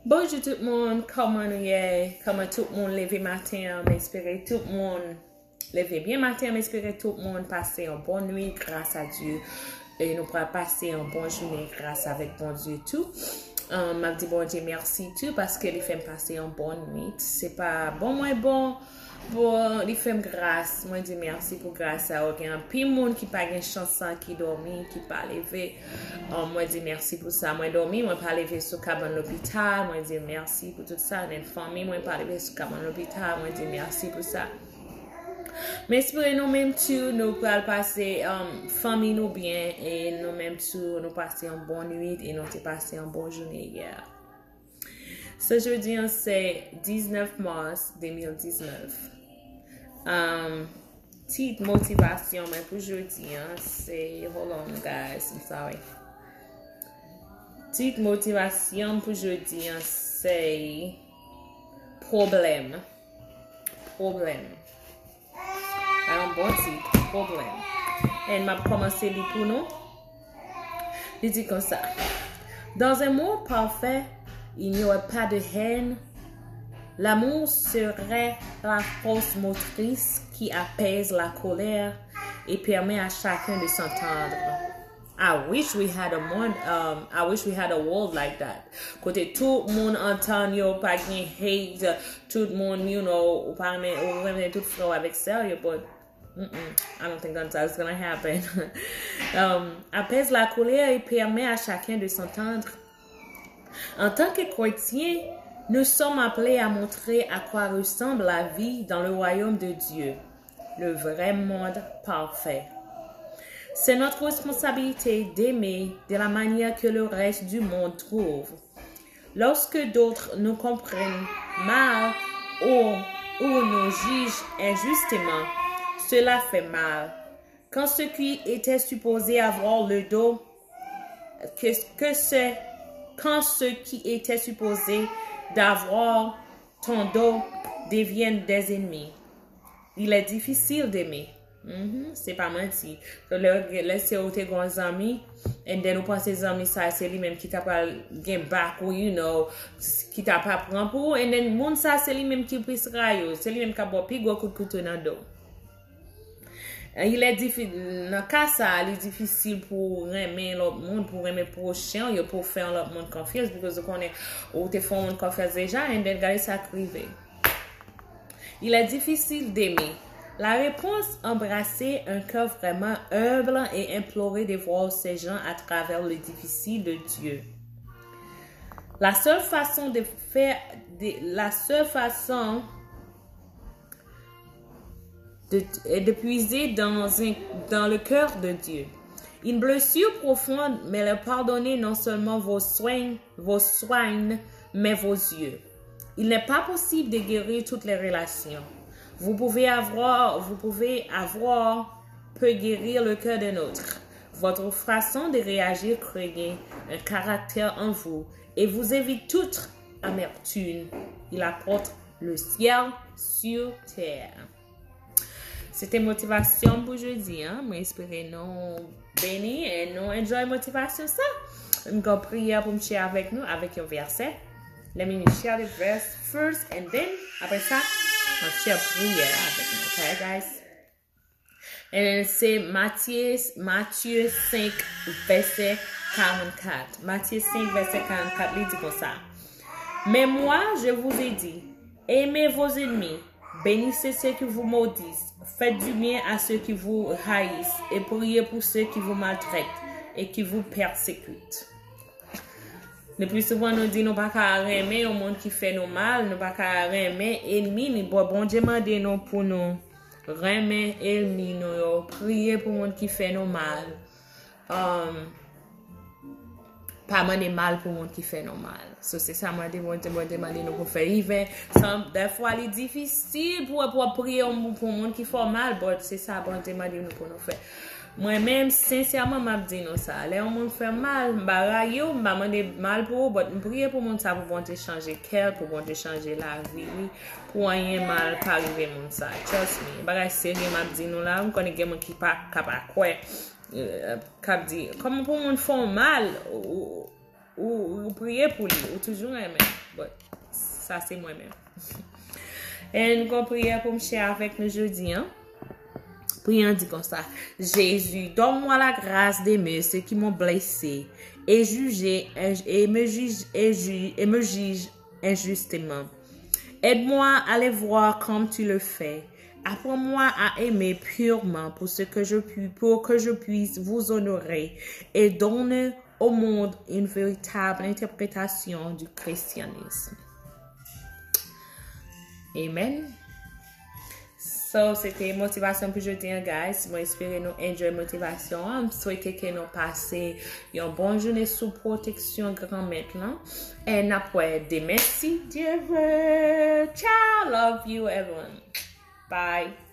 Bonjour tout le monde, comment nous y comment tout le monde levé matin, m'espérer tout le monde levé bien matin, m'espérer tout le monde passer une bonne nuit grâce à Dieu et nous pourrons passer une bonne journée grâce avec bon Dieu tout. M'a dit bon Dieu merci tout parce que les fait passer une bonne nuit. C'est pas bon moins bon. Bon, les femmes grâce, moi dis merci pour grâce à eux. Il y a un peu de monde qui pas une chance qui dormi, qui pas levé. Moi dis merci pour ça. Moi dormi, moi pas levé sur cabane l'hôpital. Moi dis merci pour tout ça. Une famille, moi pas levé sur cabane l'hôpital. Moi dis merci pour ça. Mais espérons nous même tout, nous pourrons passer famille nous bien et nous même tout, nous passer une bonne nuit et nous passer une bonne journée hier. Ce jeudi, c'est 19 mars 2019. Petite motivation, mais pour jeudi, c'est... Hold on, guys, I'm sorry. Petite motivation pour jeudi, c'est... Problème. Un bon titre, problème. Et m'a commencé à lire pour nous. Il dit comme ça. Dans un monde parfait, il n'y aurait pas de haine. L'amour serait la force motrice qui apaise la colère et permet à chacun de s'entendre. I wish we had a world like that. Côté tout le monde entend yo, pas de hate, tout le monde, you know, ou pas même tout flow avec sérieux, but I don't think that's gonna happen. Apaise la colère et permet à chacun de s'entendre. En tant que chrétiens, nous sommes appelés à montrer à quoi ressemble la vie dans le royaume de Dieu, le vrai monde parfait. C'est notre responsabilité d'aimer de la manière que le reste du monde trouve. Lorsque d'autres nous comprennent mal ou nous jugent injustement, cela fait mal. Quand ce qui était supposé avoir le dos, quand ce qui était supposé d'avoir ton dos deviennent des ennemis. Il est difficile d'aimer. C'est pas menti. Laissez au tes grands amis, et then nous pensons les amis, ça c'est lui-même qui t'a pas gain back ou you know, qui t'a pas prend pour, et then moun ça c'est lui-même qui pisse rayo, c'est lui-même qui a boit pigo coup de couteau dans le dos. Il est difficile, dans le cas ça, il est difficile pour aimer l'autre monde, pour aimer prochain, pour faire l'autre monde confiance, parce qu'on est, ou te font une confiance déjà, et then garder ça privé. Il est difficile d'aimer. La réponse, embrasser un cœur vraiment humble et implorer de voir ces gens à travers le difficile de Dieu. La seule façon de puiser dans le cœur de Dieu. Une blessure profonde, mais le pardonner non seulement vos soins, mais vos yeux. Il n'est pas possible de guérir toutes les relations. Vous pouvez avoir peut guérir le cœur d'un autre. Votre façon de réagir crée un caractère en vous et vous évite toute amertume. Il apporte le ciel sur terre. C'était motivation pour jeudi, mais espérez nous bénis et nous enjoy motivation ça. Une prière pour me share avec nous avec un verset. Let me share the verse first and then après ça, on share prière avec nous, okay guys? Et c'est Matthieu 5 verset 44. Matthieu 5 verset 44, il dit comme ça. Mais moi, je vous ai dit, aimez vos ennemis, bénissez ceux qui vous maudissent, faites du bien à ceux qui vous haïssent et priez pour ceux qui vous maltraitent et qui vous persécutent. Le plus souvent, nous disons, nous ne pouvons pas aimer au monde qui fait nous mal, nous ne pouvons pas aimer l'ennemi, nous bon Dieu demande nous pour nous aimer l'ennemi, nous prier pour le monde qui fait nous mal. Pas demander mal pour le monde qui fait nous mal. So, c'est ça, moi, demander nous pour faire. Des fois, il est difficile pour prier pour le monde qui fait mal, mais c'est ça, bon, demander nous pour nous faire. Moi-même, sincèrement, m'a dit non ça. Les gens fait mal, m'a demandé mal pour eux, mais je prie pour mon ça pour bon changer cœur, pour bon changer la vie, pour rien mal pas arriver mon ça. Trust me. Bagay sérieux m'a dit non là, on connaît quelqu'un qui pas capable quoi. Cap dit comment pour mon font mal ou prier pour lui, ou toujours aimer. But, ça, c'est moi-même. Et nous allons prier pour me cher avec nous aujourd'hui, hein. Prions dit comme ça. Jésus, donne-moi la grâce d'aimer ceux qui m'ont blessé et me juge injustement. Aide-moi à les voir comme tu le fais. Apprends-moi à aimer purement pour que je puisse vous honorer et donner au monde une véritable interprétation du christianisme. Amen. So, c'était motivation pour aujourd'hui, guys. Moi, j'espère que nous enjoy motivation. Je souhaite que nous passions une bonne journée sous protection grand maintenant. Et après, merci, Dieu veut. Ciao, love you, everyone. Bye.